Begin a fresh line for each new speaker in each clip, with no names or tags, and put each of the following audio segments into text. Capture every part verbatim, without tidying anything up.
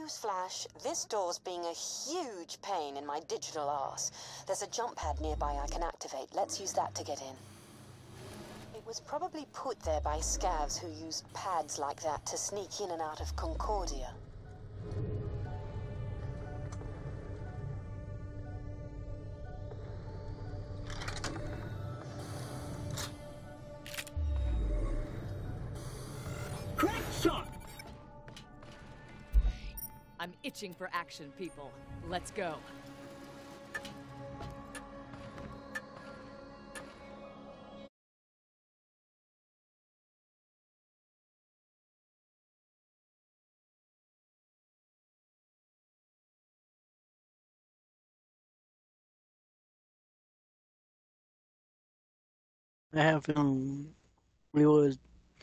Newsflash, this door's being a huge pain in my digital arse. There's a jump pad nearby I can activate. Let's use that to get in. It was probably put there by scavs who use pads like that to sneak in and out of Concordia.
Crack shot!
I'm itching for action, people. Let's go.
I have um realized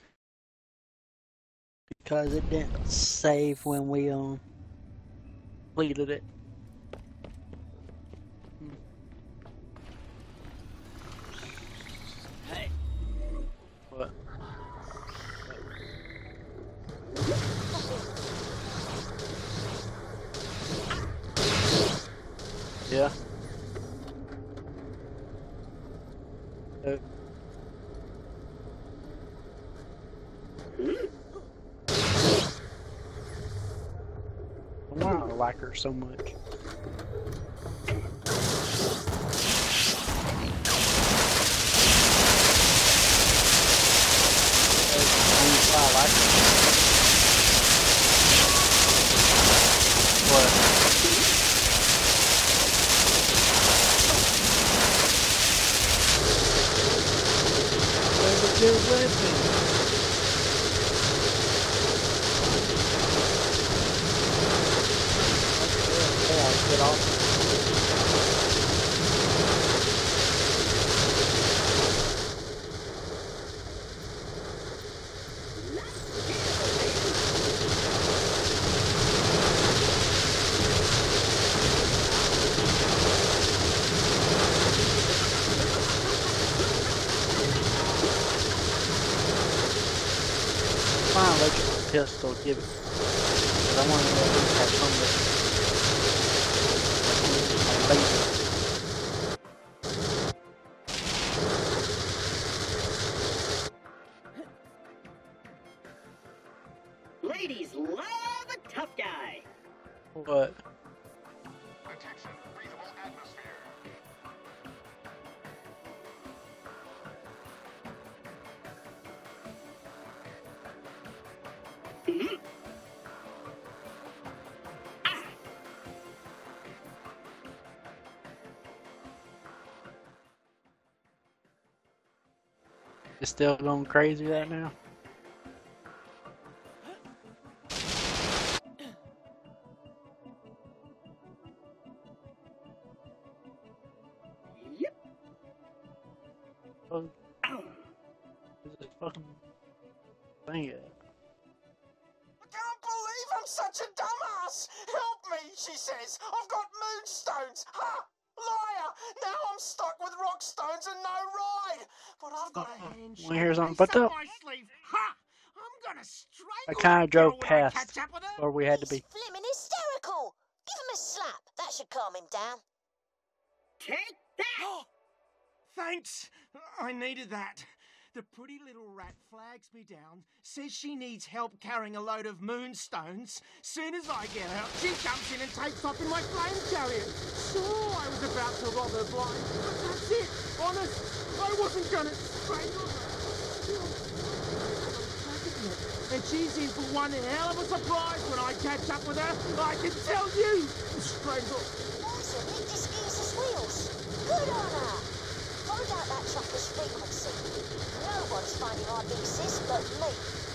because it didn't save when we um completed it.
Hey.
What? Yeah. Uh, Why do I like her so much? Why I like her. What? There's a good weapon. Get off. Fine, let your pistol give it. Because I want to at least have some of it.
Ladies love a tough guy.
What?
Attention, breathable atmosphere.
Mm-hmm. Ah.
You still going crazy right now?
Yep.
Oh,
Ow.
is this fucking thing at?
I can't believe I'm such a dumbass! Help me, she says. I've got moonstones. Ha! Liar! Now I'm stuck with rock stones and no ride. But I've got a handshake.
Wanna hear something
Ace
fucked
up
up?
my sleeve. Ha! I'm gonna strangle
I kinda
that
drove
girl when I
past
catch up with her.
where we had to
He's
be.
flimming hysterical. Give him a slap. That should calm him down.
Take that!
Thanks. I needed that. The pretty little rat flags me down, says she needs help carrying a load of moonstones. Soon as I get out, she jumps in and takes off in my flame chariot. Sure, I was about to rob her blind, but that's it. Honest, I wasn't gonna strangle her. And she's in for one hell of a surprise when I catch up with her. I can tell you, strangle.
Nice and licked his geezer's wheels. Good on her. Find out that trucker's frequency. No one's finding our big sis but me.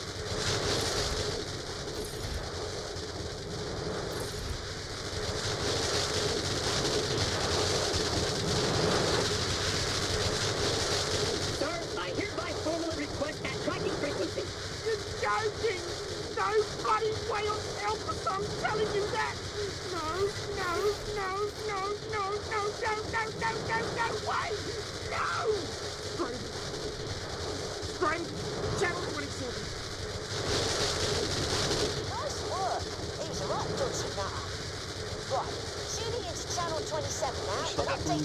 Sir, I hereby formally request that tracking frequency.
You're joking! No bloody way on hell for I'm telling you that! No, no, no, no, no, no, no, no, no, no, no way! No! Strange. Strange. Channel twenty-seven.
Nice work. He was a right dodgy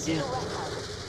Yeah.
little echo.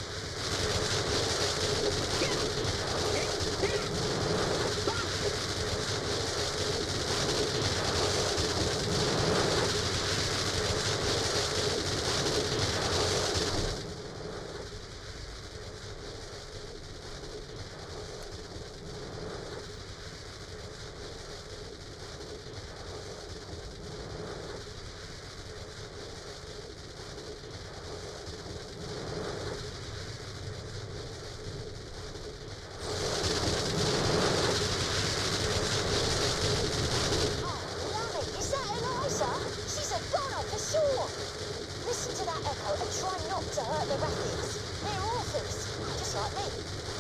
Listen to that echo and try not to hurt the rapids. They're orphans, just like me.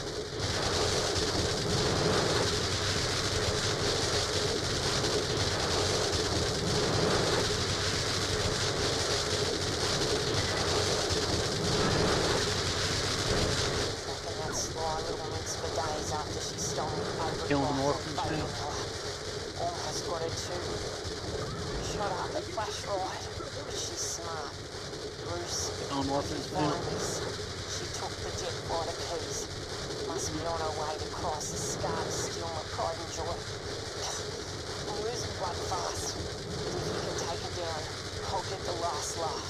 Fucking that sly little minx for days after she stole me over
Killing orphans now.
Almost got her too. Shot up at Flash Ride, but she's smart. Bruce,
Killing orphans
she's
now.
behind this. She took the jet fighter keys. Must be on her way to cross the scar to steal my pride and joy. I'm losing blood fast, but if you can take her down, I'll get the last laugh.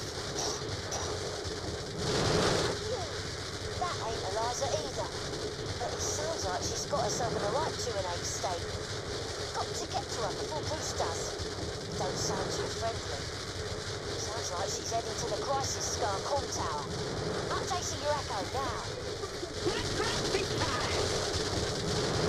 That ain't Eliza either. But it sounds like she's got herself in the right two and eight state. Got to get to her before Bruce does. Don't sound too friendly. Sounds like she's heading to the Crisis Scar comm tower. Updating your echo now.
Let's cross big time!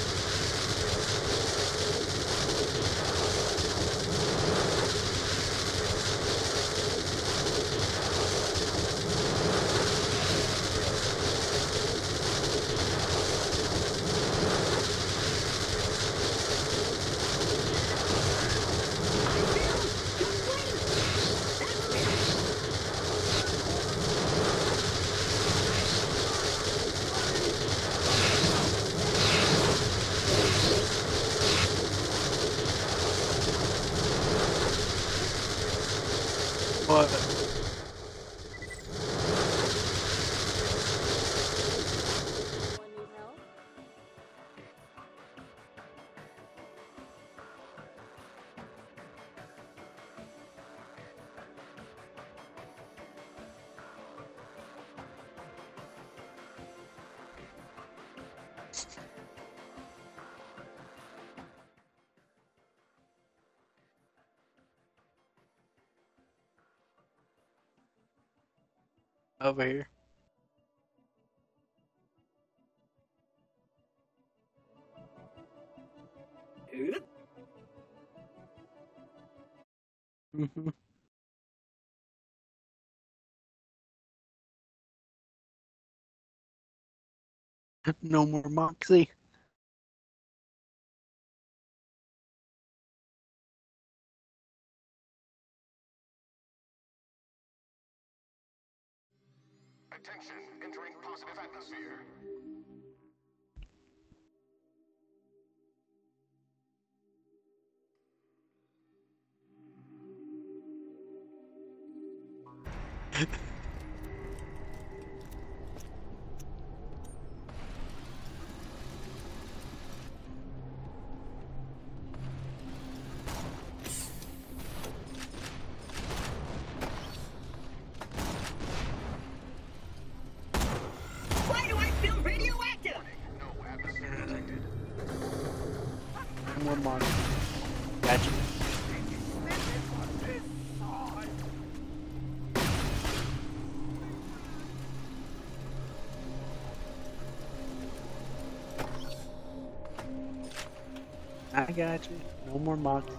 What? Over here.
Oop.
Mm-hmm. No more Moxie.
Attention, entering positive atmosphere.
Why do I feel radioactive?
No atmosphere detected.
No more Moxie. Gotcha. I got you. No more Moxie.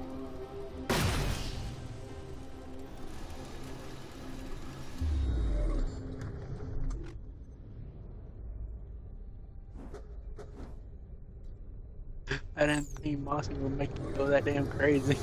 I didn't think Moxie would make you go that damn crazy.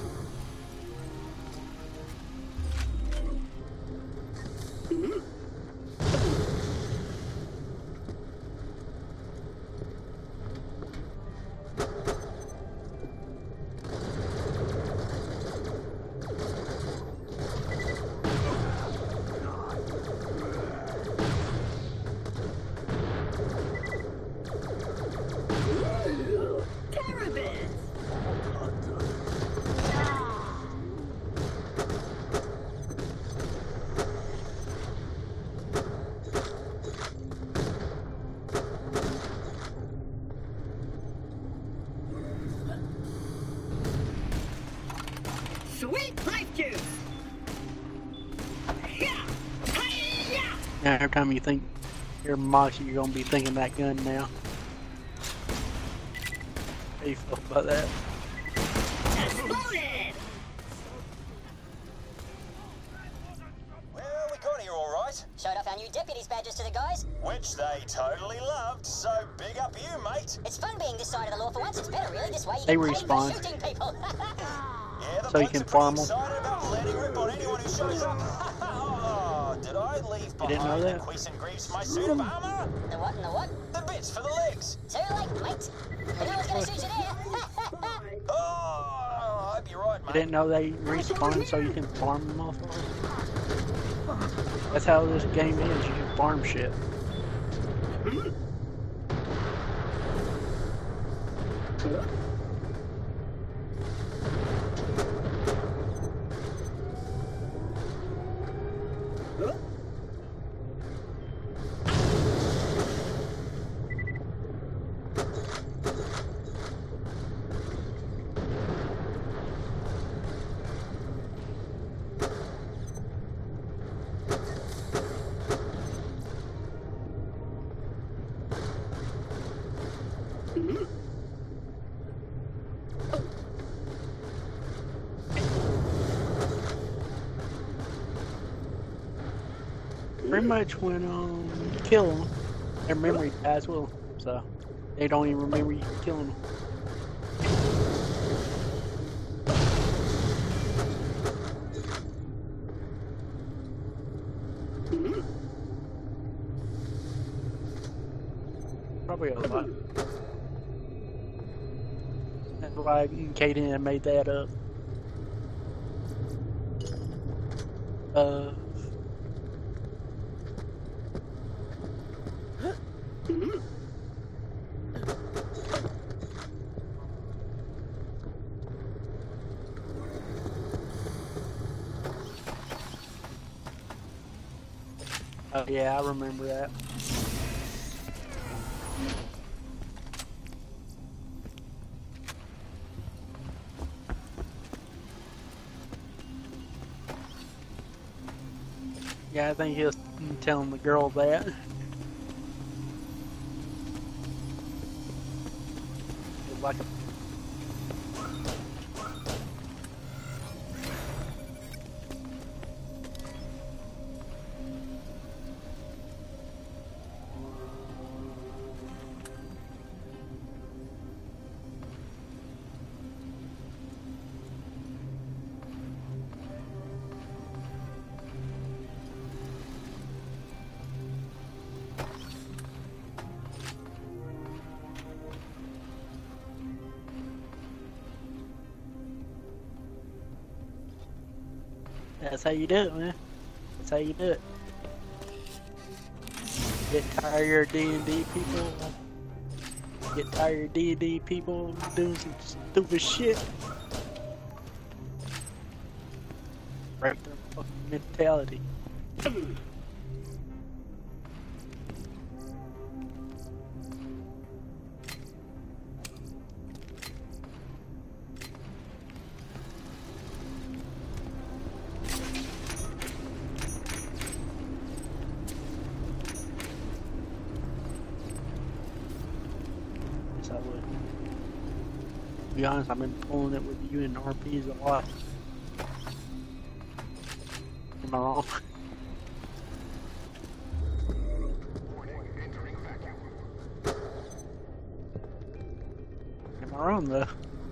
Now, every time you think you're Moxie, you're gonna be thinking that gun now. How you feel about that?
Exploded!
Well, we got here all right.
Showed off our new deputies badges to the guys.
Which they totally loved, so big up you, mate.
It's fun being this side of the law for once. It's better, really. This way you
They
get paid for
respawn.
shooting people.
Yeah, the
So you
blokes
can
are pretty
farm 'em.
excited about letting rip on anyone who shows up. Oh, did I leave
You didn't know
behind
that?
the Quiescent Greaves my suit of armour?
The what and the what?
The bits for the legs.
Too late, mate. But no one's gonna shoot you there.
Oh, I hope you're right,
You
mate.
didn't know they respawn so you can farm them off? That's how this game is. You can farm shit. Pretty much when um you kill them, their memory dies with them, so they don't even remember you killing them. Probably a lot. That's why Kaden made that up. Uh. Oh yeah, I remember that. Yeah, I think he was telling the girl that. It's like a That's how you do it, man. That's how you do it. Get tired of D and D people. Get tired of D and D people doing some stupid shit. Break their fucking mentality. I would. To be honest, I've been pulling it with you and R Ps a lot. Am I wrong?
Warning, entering vacuum.
Am I wrong though?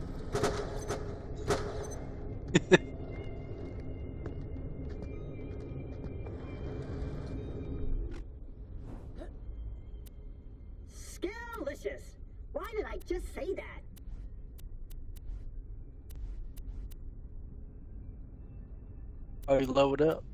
Scalicious! Why did I just say that?
Oh, you load up.